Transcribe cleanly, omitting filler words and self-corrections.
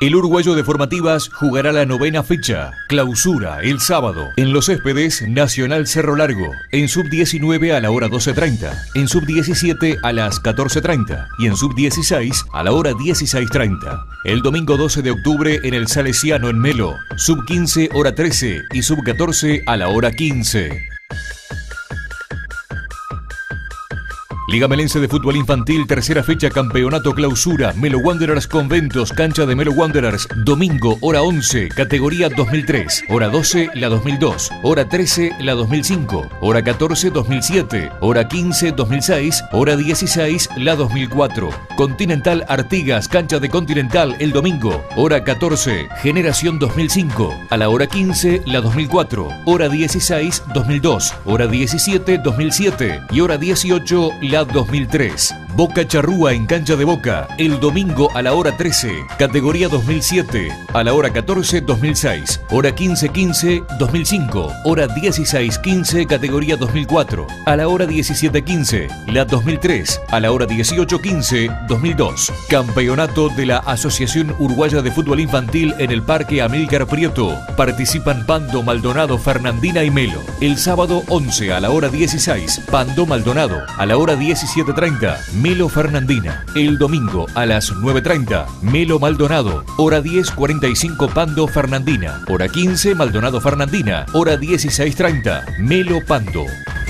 El uruguayo de formativas jugará la 9ª fecha, clausura, el sábado, en Los Céspedes, Nacional Cerro Largo, en sub-19 a la hora 12:30, en sub-17 a las 14:30 y en sub-16 a la hora 16:30. El domingo 12 de octubre en el Salesiano en Melo, sub-15 hora 13 y sub-14 a la hora 15. Liga Melense de Fútbol Infantil, tercera fecha, campeonato clausura, Melo Wanderers Conventos, cancha de Melo Wanderers, domingo, hora 11, categoría 2003, hora 12, la 2002, hora 13, la 2005, hora 14, 2007, hora 15, 2006, hora 16, la 2004. Continental Artigas, cancha de Continental, el domingo, hora 14, generación 2005, a la hora 15, la 2004, hora 16, 2002, hora 17, 2007 y hora 18, la 2003. Boca Charrúa en cancha de Boca, el domingo a la hora 13, categoría 2007, a la hora 14, 2006, hora 15, 15, 2005, hora 16, 15, categoría 2004, a la hora 17, 15, la 2003, a la hora 18, 15, 2002. Campeonato de la Asociación Uruguaya de Fútbol Infantil en el Parque Amílcar Prieto. Participan Pando, Maldonado, Fernandina y Melo. El sábado 11 a la hora 16, Pando, Maldonado, a la hora 17:30, Melo Fernandina. El domingo a las 9:30, Melo Maldonado, hora 10:45, Pando Fernandina, hora 15, Maldonado Fernandina, hora 16:30, Melo Pando.